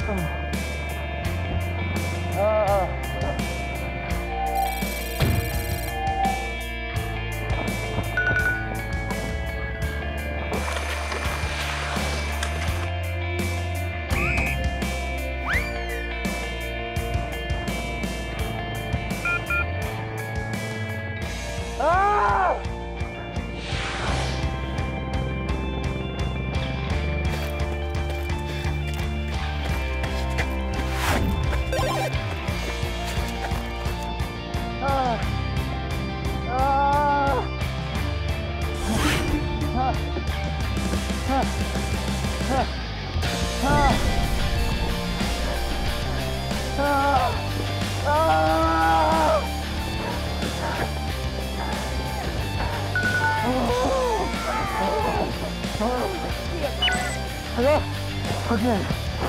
가자. 오케이.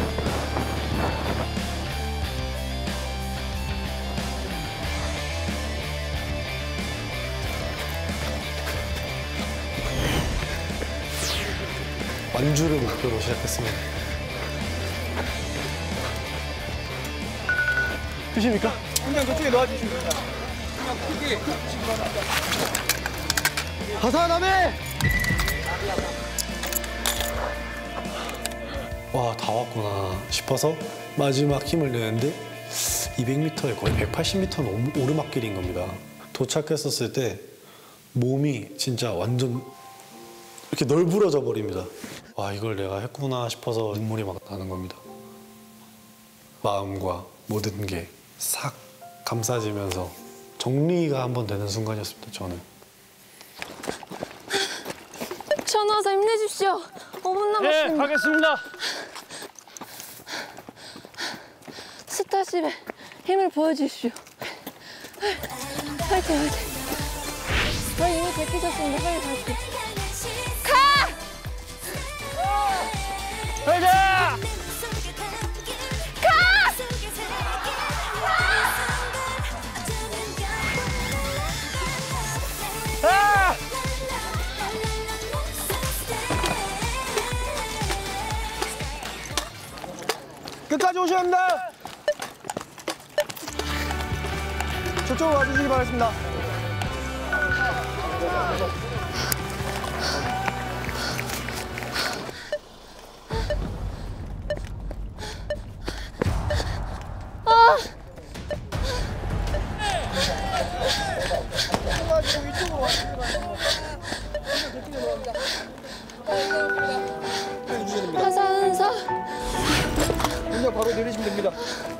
완주를 목표로 시작했습니다. 끝입니까? 그냥 그쪽에 놓아주시면 됩니다. 그냥 크게 하산하매! 와, 다 왔구나 싶어서 마지막 힘을 내는데 200m에 거의 180m는 오르막길인 겁니다. 도착했었을 때 몸이 진짜 완전 이렇게 널브러져 버립니다. 와, 이걸 내가 했구나 싶어서 눈물이 막 나는 겁니다. 마음과 모든 게 싹 감싸지면서 정리가 한번 되는 순간이었습니다, 저는. 전화사 힘내십시오. 5분 남았습니다. 네, 가겠습니다. 스타쉽에 힘을 보여주십시오. 화이팅, 화이팅. 이미 데피셨습니다. 빨리 갈게요. 가! 가자! 아! 끝까지 오셔야 합니다. 저쪽으로 와주시기 바라겠습니다. 이쪽으로 와주시기 바랍니다. 하산사. 그냥 바로 내리시면 됩니다.